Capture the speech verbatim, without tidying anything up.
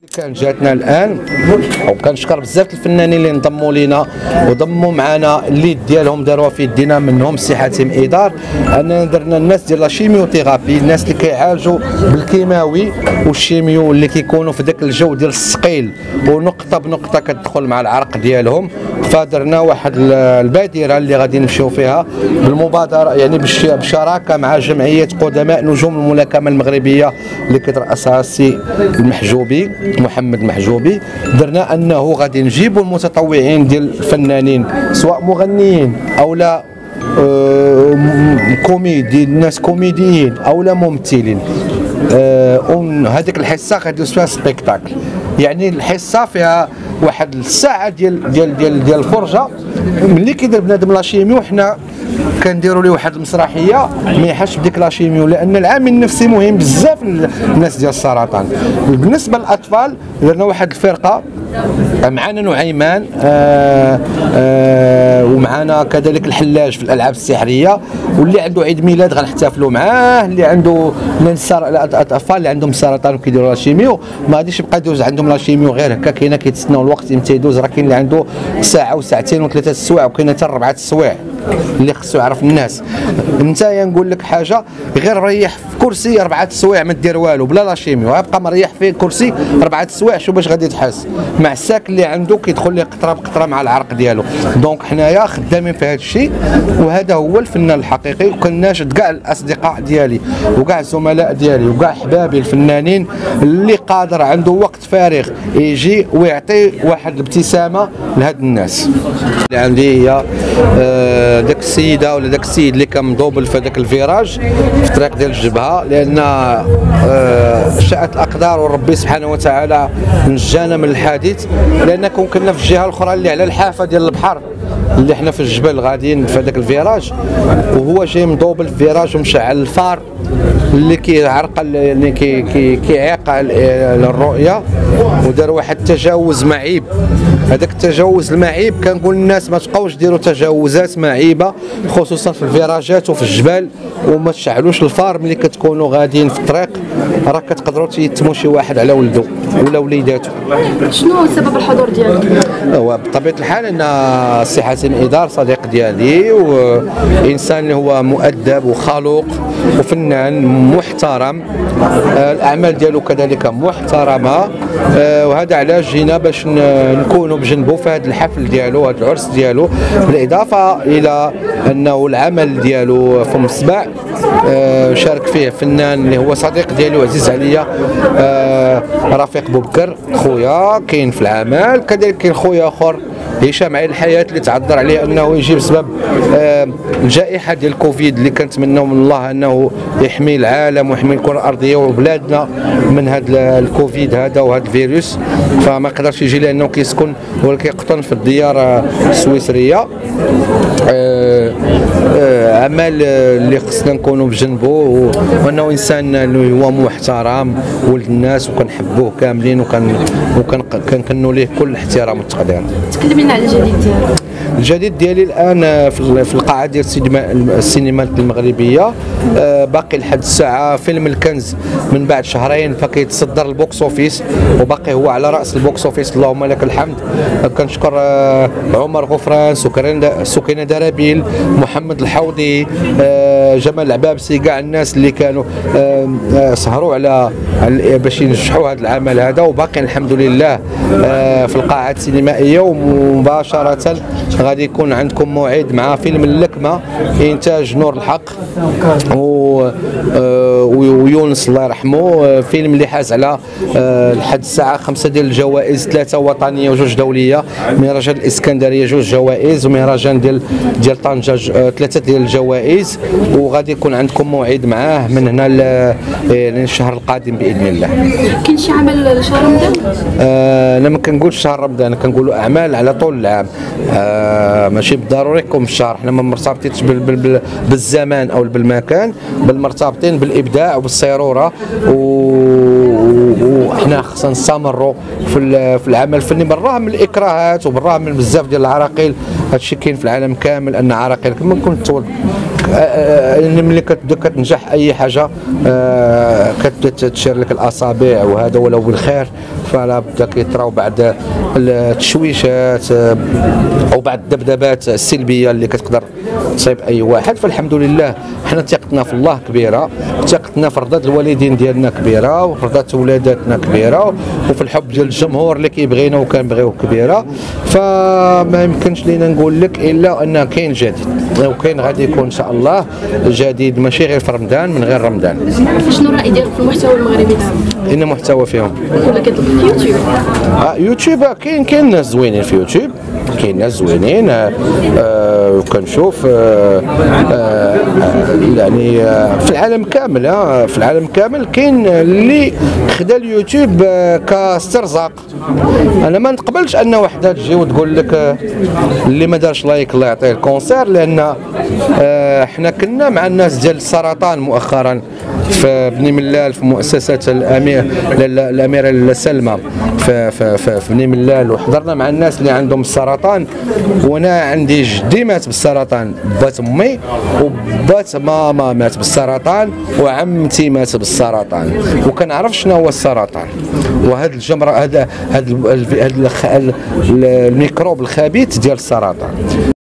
كان جاتنا الان وكنشكر بزاف الفنانين اللي انضموا لينا وضموا معنا اليد ديالهم داروها في يدينا، منهم السي حاتم إدار. اننا درنا الناس ديال لا شيميوثيرابي، الناس اللي كيعالجوا بالكيماوي والشيميو اللي كيكونوا في ذاك الجو ديال الثقيل ونقطه بنقطه كتدخل مع العرق ديالهم. فدرنا واحد البادره اللي غادي نمشيو فيها بالمبادره، يعني بالشراكه مع جمعيه قدماء نجوم الملاكمه المغربيه اللي كيترأسها السي المحجوبي محمد المحجوبي. درنا انه غادي نجيبوا المتطوعين ديال الفنانين سواء مغنيين او لا آه كوميدي، الناس كوميديين او لا ممثلين. آه هذيك الحصه غادي فيها سبيكتاكل، يعني الحصه فيها واحد الساعه ديال ديال ديال ديال الفرجه. ملي كيدير بنادم لاشيميو حنا كنديروا ليه واحد المسرحيه ما يحش بديك لاشيميو، لان العامل النفسي مهم بزاف للناس ديال السرطان. بالنسبه للاطفال درنا واحد الفرقه، معنا نعيمان آآ آآ ومعنا كذلك الحلاج في الالعاب السحريه، واللي عنده عيد ميلاد غنحتفلوا معاه. اللي عنده من الاطفال اللي عندهم سرطان وكيديروا لاشيميو ما غاديش يبقى يدوز عندهم لاشيميو غير هكا، كاينه كيتسناو الوقت امتى يدوز. راه كاين اللي عنده ساعه وساعتين وثلاثه السوايع، وكاينه حتى اربعه السوايع اللي خصو يعرف الناس. انت نقول لك حاجه، غير ريح في كرسي اربعه السوايع ما دير والو بلا لاشيميو، غيبقى مريح في كرسي اربعه السوايع، شوف باش غادي تحس مع الساك اللي عنده كيدخل ليه قطره بقطره مع العرق ديالو. دونك حنايا خدامين في هذا الشيء، وهذا هو الفنان الحقيقي. وكناشد كاع الاصدقاء ديالي وكاع الزملاء ديالي وكاع احبابي الفنانين اللي قادر عنده وقت فارغ يجي ويعطي واحد الابتسامه لهاد الناس. اللي عندي هي آه داك السيده ولا داك السيد اللي كان مضوبل في داك الفيراج في الطريق ديال الجبهه، لان آه شاءت الاقدار وربي سبحانه وتعالى نجانا من الحادث. لان كنا في الجهه الاخرى اللي على الحافه ديال البحر، اللي حنا في الجبل غاديين في هذاك الفيراج، وهو جاي مضوبل في الفيراج ومشعل الفار اللي كيعرقل، يعني كي كي كيعيق الرؤيه، ودار واحد التجاوز معيب. هذاك التجاوز المعيب كنقول للناس ما تبقاوش ديروا تجاوزات معيبه، خصوصا في الفيراجات وفي الجبال، وما تشعلوش الفار ملي كتكونوا غاديين في الطريق، راه كتقدروا تيتموا شي واحد على ولده ولا وليداته. شنو سبب الحضور ديالك؟ هو بطبيعه الحال ان السي حاتم إدار صديق ديالي، وانسان اللي هو مؤدب وخلوق وفنان محترم، الاعمال ديالو كذلك محترمه، وهذا علاش جينا باش نكونوا بجنبه في هذا الحفل ديالو، هذا العرس ديالو. بالاضافه الى انه العمل ديالو في مصباح شارك فيه فنان اللي هو صديق ديالي وعزيز عليا، رفيق بوبكر خويا كاين في العمل. كذلك كاين خويا اخر هشام عين الحياه اللي تعذر عليه انه يجي بسبب الجائحه ديال الكوفيد، اللي كنتمناو من الله انه يحمي العالم ويحمي الكره الارضيه وبلادنا من هذا الكوفيد هذا وهذا الفيروس، فما قدرش يجي لانه كيسكن ولا كيقطن في الديار السويسريه. عمل اللي خصنا نكونوا بجنبه، وانه انسان اللي هو محترم ولد الناس وكنحبوه كاملين، وكان وكنكنوا ليه كل الاحترام والتقدير. تكلمينا على الجديد ديالك. الجديد ديالي الان في القاعه ديال السينما السينمات المغربيه، باقي لحد الساعه فيلم الكنز من بعد شهرين فكيتصدر البوكس اوفيس، وباقي هو على راس البوكس اوفيس اللهم لك الحمد. كنشكر عمر غفران، سكينه درابيل، محمد الحوضي، جمال العبابسي، كاع الناس اللي كانوا سهروا على باش ينجحوا هذا العمل هذا. وباقي الحمد لله في القاعات السينمائيه. ومباشره غادي يكون عندكم موعد مع فيلم اللكمه انتاج نور الحق ويونس الله يرحمه، فيلم اللي حاز على لحد الساعه خمسة ديال الجوائز، ثلاثه وطنيه وجوج دوليه. مهرجان الاسكندريه جوج جوائز، ومهرجان ديال ديال طنجه ثلاثه ديال الجوائز. وغادي يكون عندكم موعد معاه من هنا للشهر القادم باذن الله. كاين شي عمل لشهر رمضان؟ آه انا ما كنقولش شهر رمضان، كنقولوا اعمال على طول العام، آه ماشي بالضروري يكون في الشهر. حنا ما مرتبطينش بالزمان او بالمكان، بل مرتبطين بالابداع وبالصيروره، وحنا خصنا نستمروا في في العمل الفني بالرغم من الاكراهات وبالرغم من بزاف ديال العراقيل. هادشي كاين في العالم كامل ان عراقيل كما كنت ملي كتبدا كتنجح اي حاجه كتبدا تشير لك الاصابع وهذا ولو بالخير، فلا بدا كيطراو بعد التشويشات او بعد الذبذبات السلبيه اللي كتقدر تصيب اي واحد. فالحمد لله حنا ثقتنا في الله كبيره، ثقتنا في رضا الوالدين ديالنا كبيره، وفي رضا ولاداتنا كبيره، وفي الحب ديال الجمهور اللي كيبغينا وكنبغيوه كبيره. فما يمكنش لينا نقول لك الا ان كاين جديد، وكاين غادي يكون ان شاء الله جديد ماشي غير في رمضان، من غير رمضان. شنو الراي ديالك في المحتوى المغربي دابا؟ ان محتوى فيهم ولا كتطلب في يوتيوب؟ اه يوتيوب كاين كاين ناس زوينين في يوتيوب، كاين ناس زوينين وكنشوف آه آه يعني آه في العالم كامل آه في العالم كامل كاين اللي خدا اليوتيوب آه كاسترزاق. انا ما نقبلش ان وحده تجي وتقول لك آه اللي ما دارش لايك الله يعطيه الكونسير، لان آه حنا كنا مع الناس ديال السرطان مؤخرا في بني ملال في مؤسسه الامير الاميره سلمى في في في بني ملال، وحضرنا مع الناس اللي عندهم السرطان. وانا عندي جدي مات بالسرطان، بات امي وبات ماما مات بالسرطان، وعمتي مات بالسرطان، وكنعرف شنو هو السرطان. وهذا الجمره هذا هذا الميكروب الخبيث ديال السرطان.